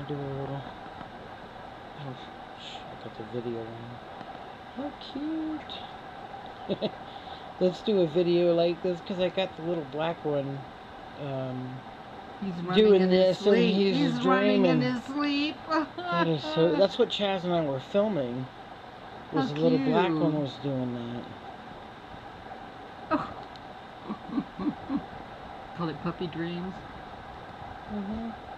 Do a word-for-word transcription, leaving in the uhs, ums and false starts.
to do a little... Oh, shh, I got the video on. How cute! Let's do a video like this, because I got the little black one um, he's doing in this, his sleep. and he's, he's dreaming. running in his sleep. That is so... That's what Chaz and I were filming. Was How the little cute. black one was doing that. Oh. Call it puppy dreams. Mm-hmm.